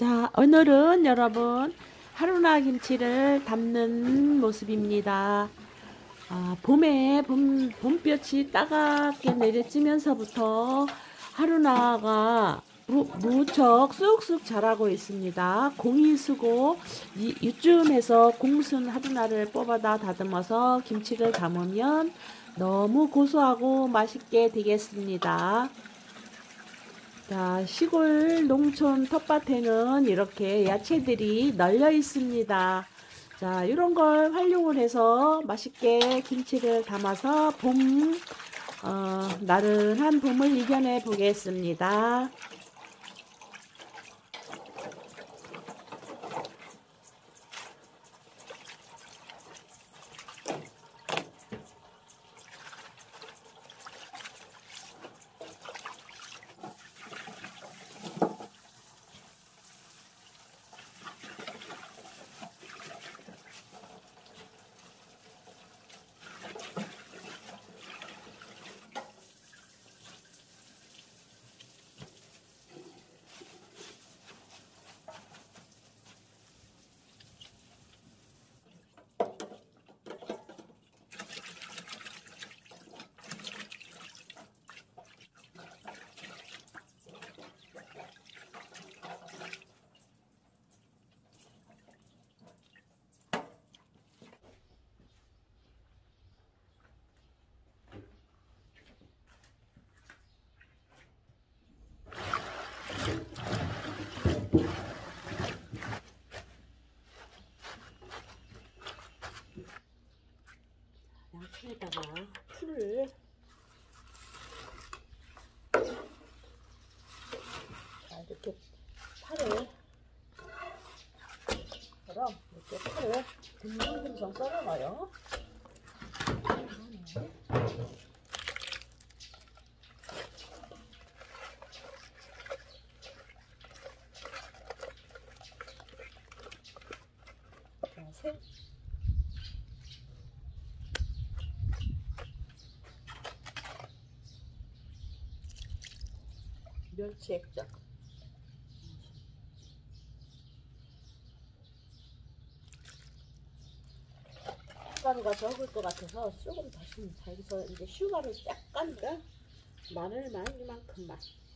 자, 오늘은 여러분 하루나 김치를 담는 모습입니다. 봄볕이 따갑게 내려지면서부터 하루나가 무척 쑥쑥 자라고 있습니다. 공이수고 이쯤에서 공순 하루나를 뽑아다 다듬어서 김치를 담으면 너무 고소하고 맛있게 되겠습니다. 자, 시골 농촌 텃밭에는 이렇게 야채들이 널려 있습니다. 자, 이런 걸 활용을 해서 맛있게 김치를 담아서 나른한 봄을 이겨내 보겠습니다. 양쪽에다가 풀을 이렇게 팔을 이렇게 팔을 듬성듬성 썰어놔요. 멸치 액젓, 슈가루가 적을 것 같아서 조금 다시면 자기서 이제 슈가루 약간과 마늘만 이만큼만,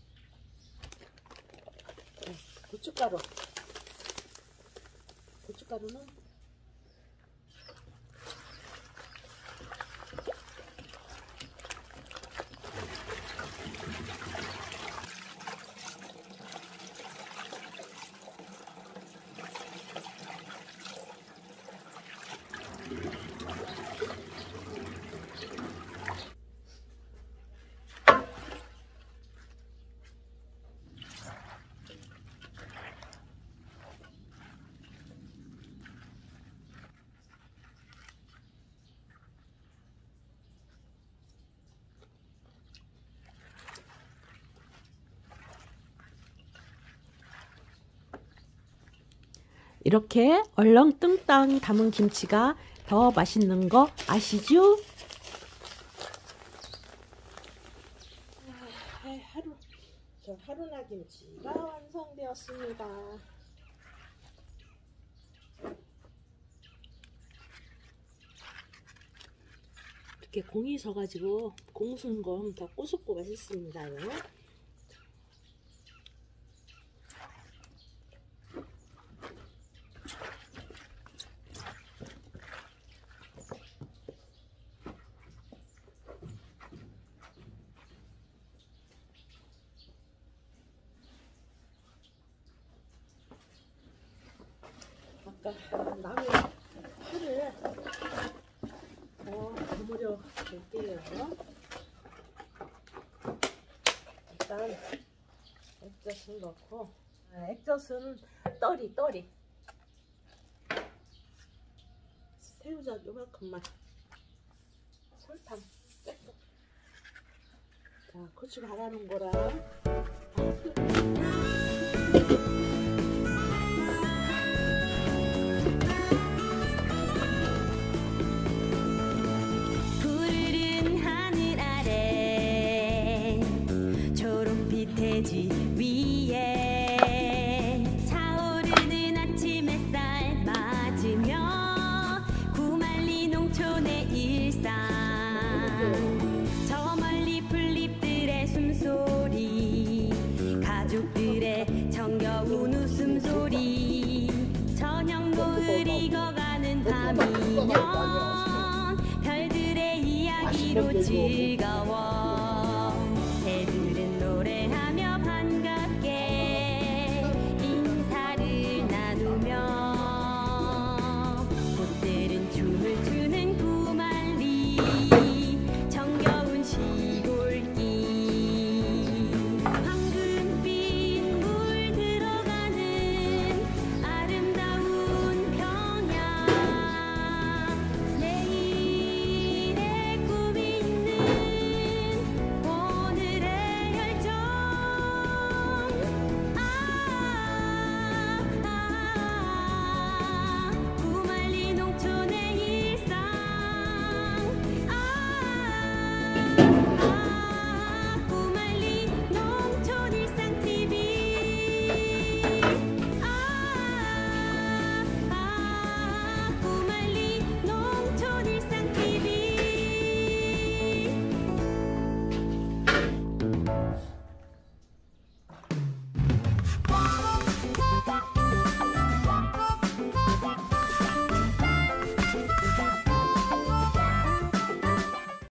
고춧가루는 이렇게 얼렁뚱땅 담은 김치가 더 맛있는 거 아시죠? 하루나 김치가 완성되었습니다. 이렇게 공이 서가지고 공순 건 더 꼬숩고 맛있습니다요. 아까 남은 풀을 버무려 볼게요. 일단 액젓을 넣고, 액젓은 떠리 새우젓 요만큼만, 설탕 조금, 자, 고추 갈아놓은 거랑 돼지 위에 차오 가족들의 정겨운 웃음소리 저녁 노을 익어가는 밤이면 별들의 이야기로 즐거워